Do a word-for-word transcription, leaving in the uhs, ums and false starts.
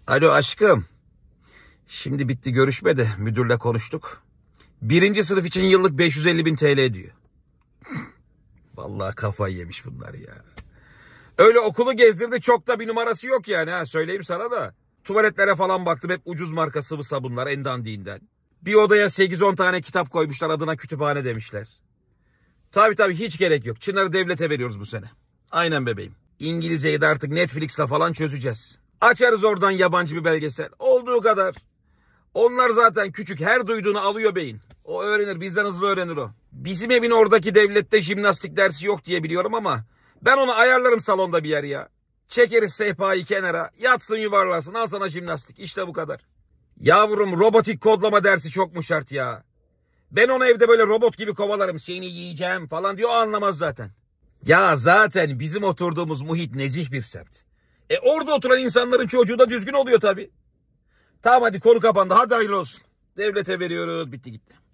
Alo aşkım. Şimdi bitti görüşme de müdürle konuştuk. Birinci sınıf için yıllık beş yüz elli bin T L diyor. Vallahi kafayı yemiş bunlar ya. Öyle okulu gezdirdi, çok da bir numarası yok yani ha, söyleyeyim sana da. Tuvaletlere falan baktım, hep ucuz marka sıvı sabunlar, en dandiğinden. Bir odaya sekiz on tane kitap koymuşlar, adına kütüphane demişler. Tabii tabii hiç gerek yok. Çınar'ı devlete veriyoruz bu sene. Aynen bebeğim. İngilizceyi de artık Netflix'le falan çözeceğiz. Açarız oradan yabancı bir belgesel. Olduğu kadar. Onlar zaten küçük, her duyduğunu alıyor beyin. O öğrenir, bizden hızlı öğrenir o. Bizim evin oradaki devlette jimnastik dersi yok diye biliyorum ama ben onu ayarlarım salonda bir yer ya. Çekeriz sehpayı kenara, yatsın yuvarlasın, al sana jimnastik, işte bu kadar. Yavrum, robotik kodlama dersi çok mu şart ya? Ben onu evde böyle robot gibi kovalarım, seni yiyeceğim falan diyor, o anlamaz zaten. Ya zaten bizim oturduğumuz muhit nezih bir semt. E orada oturan insanların çocuğu da düzgün oluyor tabii. Tamam hadi, konu kapandı, hadi hayırlı olsun. Devlete veriyoruz, bitti gitti.